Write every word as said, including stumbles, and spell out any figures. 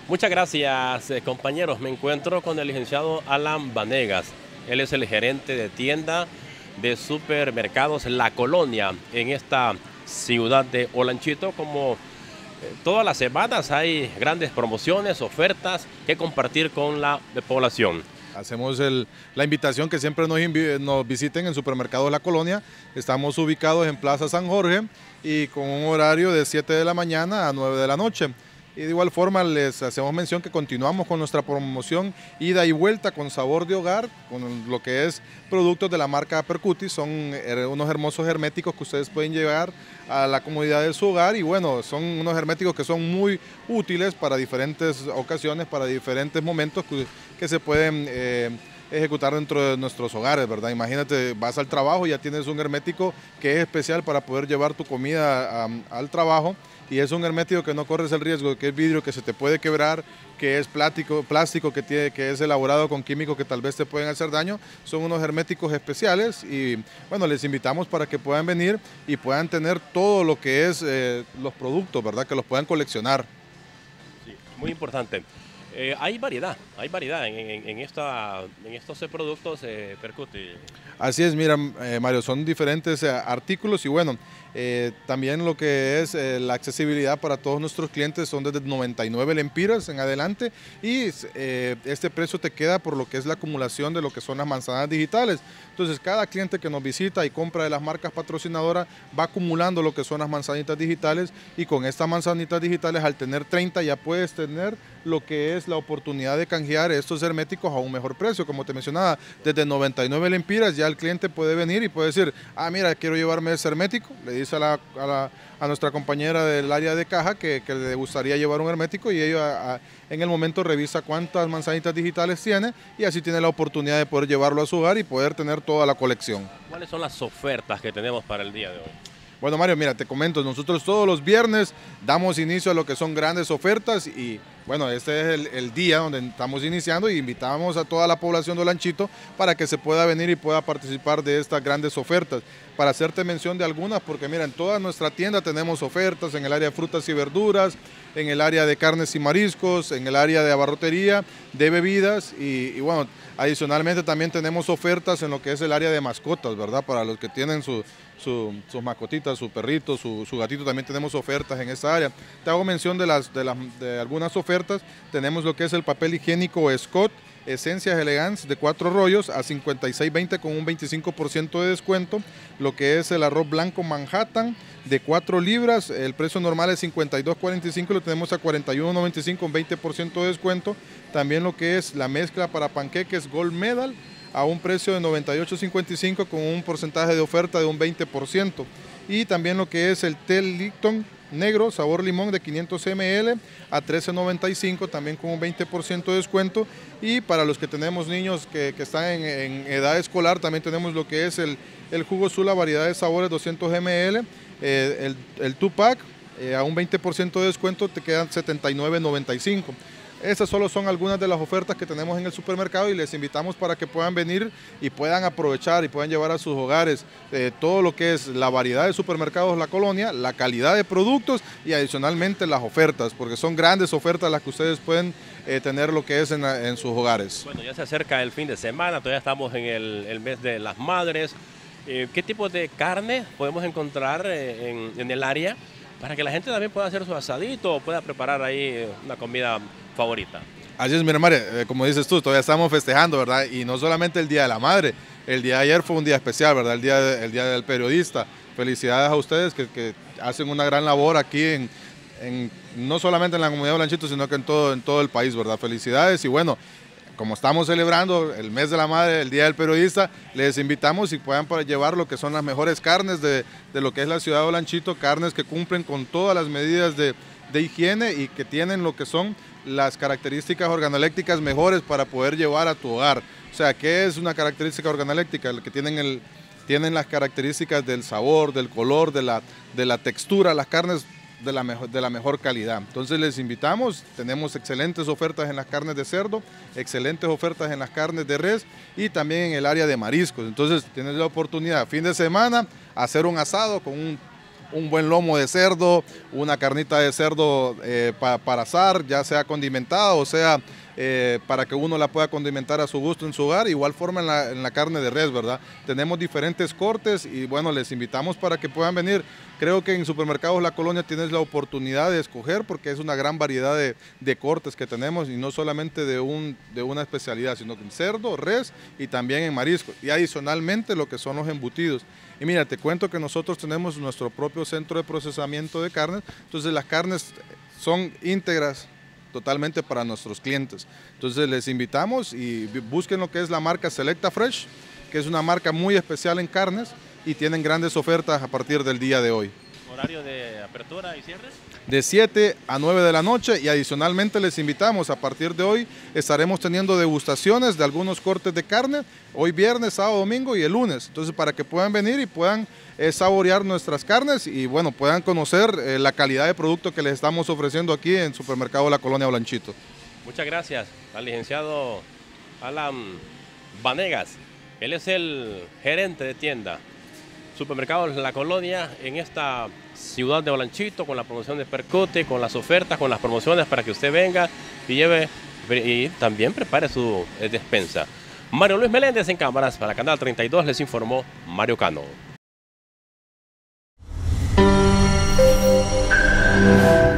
Muchas gracias, eh, compañeros. Me encuentro con el licenciado Alan Vanegas. Él es el gerente de tienda de supermercados La Colonia en esta ciudad de Olanchito. Como eh, todas las semanas hay grandes promociones, ofertas que compartir con la población. Hacemos el, la invitación que siempre nos, nos visiten en Supermercados La Colonia. Estamos ubicados en Plaza San Jorge y con un horario de siete de la mañana a nueve de la noche. Y de igual forma les hacemos mención que continuamos con nuestra promoción ida y vuelta con sabor de hogar, con lo que es productos de la marca Percuti. Son unos hermosos herméticos que ustedes pueden llevar a la comodidad de su hogar y bueno, son unos herméticos que son muy útiles para diferentes ocasiones, para diferentes momentos que, que se pueden eh, ejecutar dentro de nuestros hogares, ¿verdad? Imagínate, vas al trabajo y ya tienes un hermético que es especial para poder llevar tu comida a, al trabajo. Y es un hermético que no corres el riesgo, que es vidrio, que se te puede quebrar, que es plástico, plástico que, tiene, que es elaborado con químicos que tal vez te pueden hacer daño. Son unos herméticos especiales y bueno, les invitamos para que puedan venir y puedan tener todo lo que es eh, los productos, ¿verdad? Que los puedan coleccionar. Sí, muy importante. Eh, hay variedad, hay variedad en, en, en, esta, en estos productos eh, Percuti. Así es, mira eh, Mario, son diferentes eh, artículos y bueno, eh, también lo que es eh, la accesibilidad para todos nuestros clientes son desde noventa y nueve lempiras en adelante y eh, este precio te queda por lo que es la acumulación de lo que son las manzanas digitales. Entonces cada cliente que nos visita y compra de las marcas patrocinadoras va acumulando lo que son las manzanitas digitales y con estas manzanitas digitales al tener treinta ya puedes tener lo que es la oportunidad de canjear estos herméticos a un mejor precio. Como te mencionaba, desde noventa y nueve lempiras ya el cliente puede venir y puede decir, ah mira, quiero llevarme ese hermético, le dice a, la, a, la, a nuestra compañera del área de caja que, que le gustaría llevar un hermético y ella a, en el momento revisa cuántas manzanitas digitales tiene y así tiene la oportunidad de poder llevarlo a su hogar y poder tener toda la colección. ¿Cuáles son las ofertas que tenemos para el día de hoy? Bueno Mario, mira, te comento, nosotros todos los viernes damos inicio a lo que son grandes ofertas y bueno, este es el, el día donde estamos iniciando y invitamos a toda la población de Olanchito para que se pueda venir y pueda participar de estas grandes ofertas. Para hacerte mención de algunas, porque mira, en toda nuestra tienda tenemos ofertas en el área de frutas y verduras, en el área de carnes y mariscos, en el área de abarrotería, de bebidas y, y bueno, adicionalmente también tenemos ofertas en lo que es el área de mascotas, ¿verdad? Para los que tienen su, su, sus mascotitas, su perrito, su, su gatito, también tenemos ofertas en esa área. Te hago mención de, las, de, las, de algunas ofertas, tenemos lo que es el papel higiénico Scott, Esencias Elegance de cuatro rollos a cincuenta y seis veinte con un veinticinco por ciento de descuento. Lo que es el arroz blanco Manhattan de cuatro libras, el precio normal es cincuenta y dos cuarenta y cinco, lo tenemos a cuarenta y uno noventa y cinco con veinte por ciento de descuento. También lo que es la mezcla para panqueques Gold Medal a un precio de noventa y ocho cincuenta y cinco con un porcentaje de oferta de un veinte por ciento. Y también lo que es el té Lipton negro, sabor limón de quinientos mililitros a trece noventa y cinco, también con un veinte por ciento de descuento. Y para los que tenemos niños que, que están en, en edad escolar, también tenemos lo que es el, el jugo Sula, variedad de sabores, doscientos mililitros, eh, el, el two pack eh, a un veinte por ciento de descuento, te quedan setenta y nueve noventa y cinco. Estas solo son algunas de las ofertas que tenemos en el supermercado y les invitamos para que puedan venir y puedan aprovechar y puedan llevar a sus hogares eh, todo lo que es la variedad de supermercados La Colonia, la calidad de productos y adicionalmente las ofertas, porque son grandes ofertas las que ustedes pueden eh, tener lo que es en, en sus hogares. Bueno, ya se acerca el fin de semana, todavía estamos en el, el mes de las madres. Eh, ¿Qué tipo de carne podemos encontrar eh, en, en el área para que la gente también pueda hacer su asadito o pueda preparar ahí una comida favorita? Así es, mira, María, eh, como dices tú, todavía estamos festejando, ¿verdad? Y no solamente el Día de la Madre, el día de ayer fue un día especial, ¿verdad? El Día, de, el día del Periodista. Felicidades a ustedes que, que hacen una gran labor aquí, en, en, no solamente en la comunidad de Olanchito, sino que en todo, en todo el país, ¿verdad? Felicidades y bueno, como estamos celebrando el mes de la madre, el Día del Periodista, les invitamos y puedan llevar lo que son las mejores carnes de, de lo que es la ciudad de Olanchito, carnes que cumplen con todas las medidas de, de higiene y que tienen lo que son las características organoléctricas mejores para poder llevar a tu hogar. O sea, ¿qué es una característica organoléctrica? Que tienen, el, tienen las características del sabor, del color, de la, de la textura, las carnes de la, mejor, de la mejor calidad. Entonces les invitamos, tenemos excelentes ofertas en las carnes de cerdo, excelentes ofertas en las carnes de res y también en el área de mariscos. Entonces tienes la oportunidad fin de semana hacer un asado con un un buen lomo de cerdo, una carnita de cerdo eh, pa, para asar, ya sea condimentada o sea eh, para que uno la pueda condimentar a su gusto en su hogar, igual forma en la, en la carne de res, ¿verdad? Tenemos diferentes cortes y bueno, les invitamos para que puedan venir. Creo que en Supermercados La Colonia tienes la oportunidad de escoger porque es una gran variedad de, de cortes que tenemos y no solamente de, un, de una especialidad, sino que en cerdo, res y también en marisco. Y adicionalmente lo que son los embutidos. Y mira, te cuento que nosotros tenemos nuestro propio centro de procesamiento de carnes, entonces las carnes son íntegras totalmente para nuestros clientes. Entonces les invitamos y busquen lo que es la marca Selecta Fresh, que es una marca muy especial en carnes y tienen grandes ofertas a partir del día de hoy. ¿Horario de apertura y cierre? De siete a nueve de la noche y adicionalmente les invitamos, a partir de hoy estaremos teniendo degustaciones de algunos cortes de carne, hoy viernes, sábado, domingo y el lunes. Entonces para que puedan venir y puedan eh, saborear nuestras carnes y bueno, puedan conocer eh, la calidad de producto que les estamos ofreciendo aquí en Supermercado La Colonia Olanchito. Muchas gracias al licenciado Alan Vanegas. Él es el gerente de tienda Supermercados La Colonia en esta ciudad de Olanchito, con la promoción de Percute, con las ofertas, con las promociones para que usted venga y lleve y también prepare su eh, despensa. Mario Luis Meléndez en cámaras para Canal treinta y dos les informó Mario Cano.